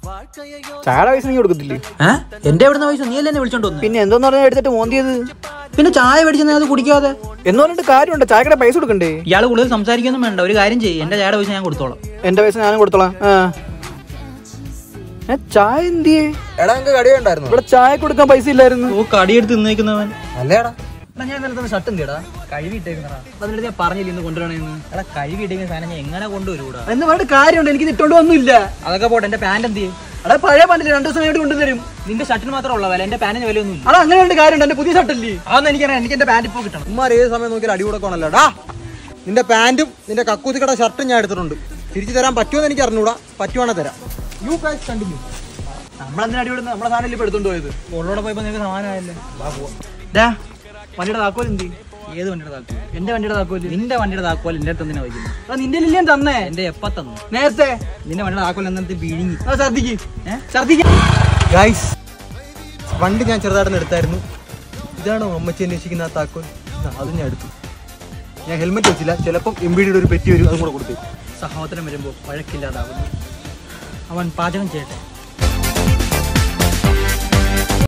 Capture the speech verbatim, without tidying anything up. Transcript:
ചായയുടെ പൈസ നീ കൊടുക്കത്തില്ലേ? ഏഹ് എന്റെ എവിടെ പൈസ നീ അല്ലേ വിളിച്ചോണ്ട് വന്നു? പിന്നെ എന്തോന്ന് പറഞ്ഞാൽ എടുത്തിട്ട് മോന്തിയത്? പിന്നെ ചായ മേടിച്ചെന്ന് അത് കുടിക്കാതെ എന്ന് പറഞ്ഞിട്ട് കാര്യമുണ്ട്, ചായക്കടെ പൈസ കൊടുക്കണ്ടേ? ഇയാൾ കൂടുതൽ സംസാരിക്കൊന്നും വേണ്ട, ഒരു കാര്യം ചെയ്യും, എന്റെ ചായയുടെ പൈസ ഞാൻ കൊടുത്തോളാം. എന്റെ പൈസ ഞാനും കൊടുത്തോളാം. ചായ എന്തിയേ? എടാ എനിക്ക് കടി ഉണ്ടായിരുന്നു. ഇവിടെ ചായ കൊടുക്കാൻ പൈസ ഇല്ലായിരുന്നു. ഓ കടിയെടുത്ത് തിന്നേക്കുന്നവൻ അല്ലേടാ. ഞാൻ ഇന്നലെ ഷർട്ട് എന്തിടാ കഴുകിട്ടേക്കുന്നടാ, അതിന്റെ ഞാൻ പറഞ്ഞില്ല ഇന്ന് കൊണ്ടുവരണെന്ന്. എടാ കഴുകിട്ടേക്കുന്ന സാധനം ഞാൻ എങ്ങനെ കൊണ്ടുവരൂടാ? എന്ന് പറഞ്ഞിട്ട് കാര്യമുണ്ട്, എനിക്ക് ഇട്ടോണ്ട് ഒന്നുമില്ല. അതൊക്കെ പോട്ടെ, എന്റെ പാന്റ് എന്ത് ചെയ്യും? അവിടെ പഴയ പാന്റില്ല, രണ്ടു ദിവസം വേണ്ടി കൊണ്ടുതരും. നിന്റെ ഷർട്ടിന് മാത്രം ഉള്ള വില, എന്റെ പാന്റിന് വിലയൊന്നും ഇല്ല. അത് അങ്ങനെ ഒരു കാര്യമുണ്ട്, എന്റെ പുതിയ ഷർട്ടല്ലേ? അതൊന്നും എനിക്കറിയാം, എനിക്ക് എന്റെ പാന്റ് ഇപ്പോൾ കിട്ടണം. ഉമ്മാർ ഏത് സമയം നോക്കിയാൽ അടി കൊടുക്കണല്ലോടാ. നിന്റെ പാന്റും നിന്റെ കക്കൂത്തിക്കട ഷർട്ടും ഞാൻ എടുത്തിട്ടുണ്ട്. തിരിച്ചു തരാൻ പറ്റുമോ എന്ന് എനിക്ക് അറിഞ്ഞൂടാ, പറ്റുവാണെ തരാം. You guys continue. നമ്മളെന്തിനാ അടി കൊടുക്കുന്നത്? നമ്മളെ സാധനം ഇപ്പൊ എടുത്തോണ്ട് പോയത്. ഉള്ളോടെ പോയപ്പോ നിനക്ക് സമാനമായല്ലേ. വണ്ടിയുടെ താക്കോൽ എന്ത്? ഏത് വണ്ടിയുടെ താക്കോൽ? എന്റെ വണ്ടിയുടെ താക്കോല്. നിന്റെ വണ്ടിയുടെ താക്കോൽ എന്റെ അടുത്ത് എന്തിനാ വയ്ക്കുന്നത്? നിന്റെ ഇല്ലേ തന്നേ? എന്റെ എപ്പ തന്നു? നേരത്തെ. നിന്റെ വണ്ടിയുടെ താക്കോൽ എന്നിട്ട് പിഴിഞ്ഞി. ഛർദിക്ക് ഛർദിക്ക്. ഗൈസ് വണ്ടി ഞാൻ ചെറുതായിട്ടൊന്ന് എടുത്തായിരുന്നു. ഇതാണോ അമ്മച്ചി അന്വേഷിക്കുന്ന ആ താക്കോൽ? അതും ഞാൻ എടുത്തു. ഞാൻ ഹെൽമെറ്റ് വെച്ചില്ല, ചിലപ്പം എം ബി ഡിയുടെ ഒരു പെറ്റി വരും, അതും കൂടെ കൊടുത്തു. സഹോദരൻ വരുമ്പോൾ വഴക്കില്ലാതാവുന്നു. അവൻ പാചകം ചെയ്യട്ടെ.